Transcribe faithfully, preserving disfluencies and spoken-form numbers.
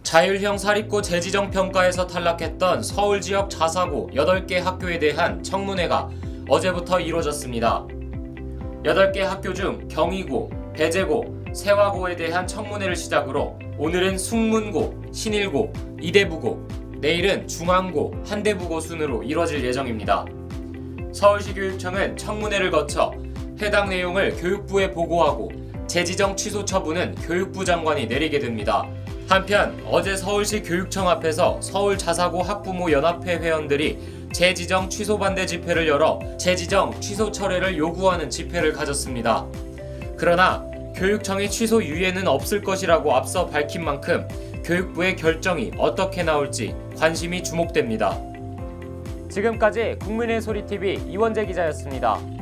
자율형 사립고 재지정 평가에서 탈락했던 서울 지역 자사고 여덟 개 학교에 대한 청문회가 어제부터 이루어졌습니다. 여덟 개 학교 중 경희고, 배재고, 세화고에 대한 청문회를 시작으로 오늘은 숭문고, 신일고, 이대부고, 내일은 중앙고, 한대부고 순으로 이뤄질 예정입니다. 서울시 교육청은 청문회를 거쳐 해당 내용을 교육부에 보고하고 재지정 취소 처분은 교육부 장관이 내리게 됩니다. 한편 어제 서울시 교육청 앞에서 서울 자사고 학부모 연합회 회원들이 재지정 취소 반대 집회를 열어 재지정 취소 철회를 요구하는 집회를 가졌습니다. 그러나 교육청이 취소 유예는 없을 것이라고 앞서 밝힌 만큼 교육부의 결정이 어떻게 나올지 관심이 주목됩니다. 지금까지 국민의 소리티비 이원재 기자였습니다.